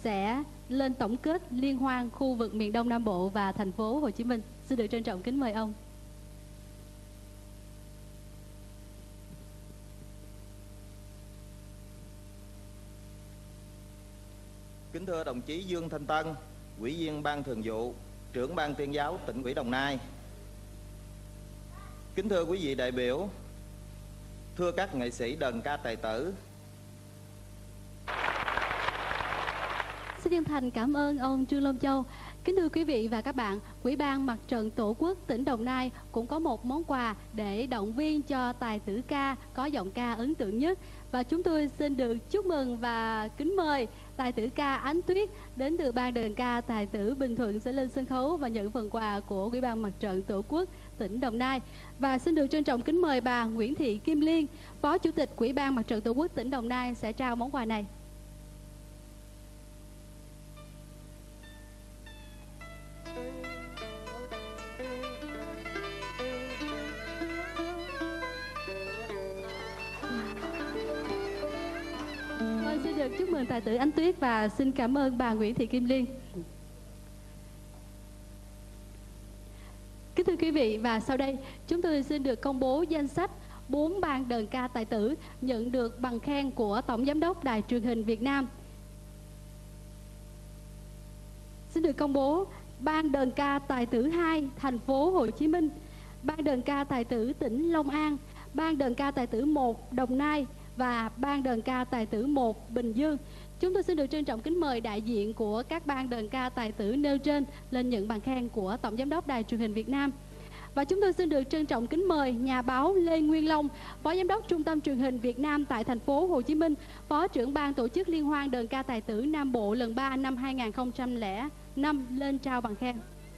sẽ lên tổng kết liên hoan khu vực miền Đông Nam Bộ và thành phố Hồ Chí Minh. Xin được trân trọng kính mời ông. Kính thưa đồng chí Dương Thanh Tân, Ủy viên Ban Thường vụ, Trưởng Ban Tuyên giáo Tỉnh ủy Đồng Nai. Kính thưa quý vị đại biểu, thưa các nghệ sĩ đờn ca tài tử. Xin chân thành cảm ơn ông Trương Long Châu. Kính thưa quý vị và các bạn, Ủy ban Mặt trận Tổ quốc tỉnh Đồng Nai cũng có một món quà để động viên cho tài tử ca có giọng ca ấn tượng nhất. Và chúng tôi xin được chúc mừng và kính mời tài tử ca Ánh Tuyết đến từ ban đờn ca tài tử Bình Thuận sẽ lên sân khấu và nhận phần quà của Ủy ban Mặt trận Tổ quốc tỉnh Đồng Nai. Và xin được trân trọng kính mời bà Nguyễn Thị Kim Liên, Phó Chủ tịch Ủy ban Mặt trận Tổ quốc tỉnh Đồng Nai sẽ trao món quà này. Xin được chúc mừng tài tử Ánh Tuyết và xin cảm ơn bà Nguyễn Thị Kim Liên. Kính thưa quý vị, và sau đây chúng tôi xin được công bố danh sách 4 ban đờn ca tài tử nhận được bằng khen của Tổng Giám đốc Đài Truyền hình Việt Nam. Xin được công bố ban đờn ca tài tử 2 thành phố Hồ Chí Minh, ban đờn ca tài tử tỉnh Long An, ban đờn ca tài tử 1 Đồng Nai và ban đờn ca tài tử 1 Bình Dương. Chúng tôi xin được trân trọng kính mời đại diện của các ban đờn ca tài tử nêu trên lên nhận bằng khen của Tổng Giám đốc Đài Truyền hình Việt Nam. Và chúng tôi xin được trân trọng kính mời nhà báo Lê Nguyên Long, Phó Giám đốc Trung tâm Truyền hình Việt Nam tại thành phố Hồ Chí Minh, Phó trưởng ban tổ chức Liên hoan đờn ca tài tử Nam Bộ lần 3 năm 2005 lên trao bằng khen.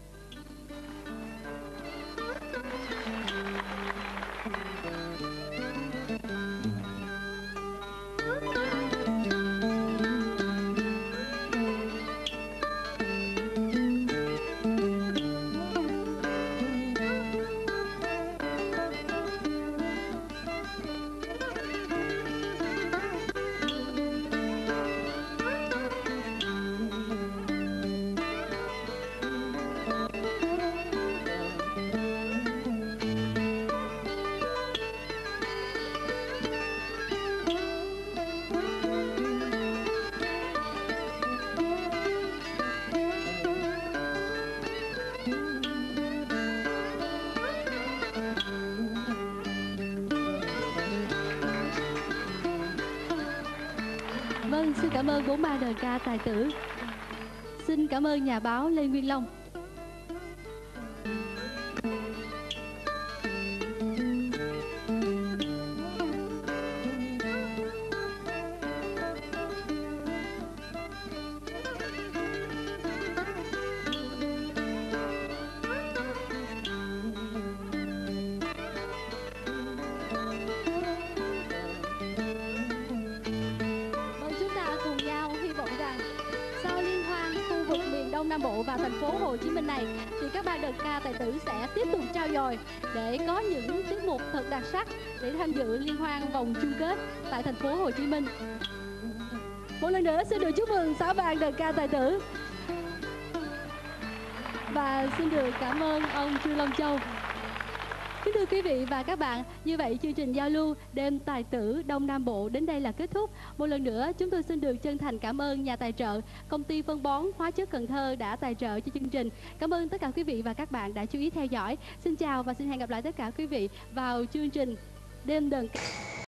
Vâng, xin cảm ơn 4 ban đờn ca tài tử. Xin cảm ơn nhà báo Lê Nguyên Long. Đông Nam Bộ và thành phố Hồ Chí Minh này thì các ban đờn ca tài tử sẽ tiếp tục trau dồi để có những tiết mục thật đặc sắc để tham dự liên hoan vòng chung kết tại thành phố Hồ Chí Minh. Một lần nữa xin được chúc mừng 6 ban đờn ca tài tử và xin được cảm ơn ông Trương Long Châu. Kính thưa quý vị và các bạn, như vậy chương trình giao lưu đêm tài tử Đông Nam Bộ đến đây là kết thúc. Một lần nữa chúng tôi xin được chân thành cảm ơn nhà tài trợ công ty phân bón hóa chất Cần Thơ đã tài trợ cho chương trình. Cảm ơn tất cả quý vị và các bạn đã chú ý theo dõi. Xin chào và xin hẹn gặp lại tất cả quý vị vào chương trình đêm đờn ca.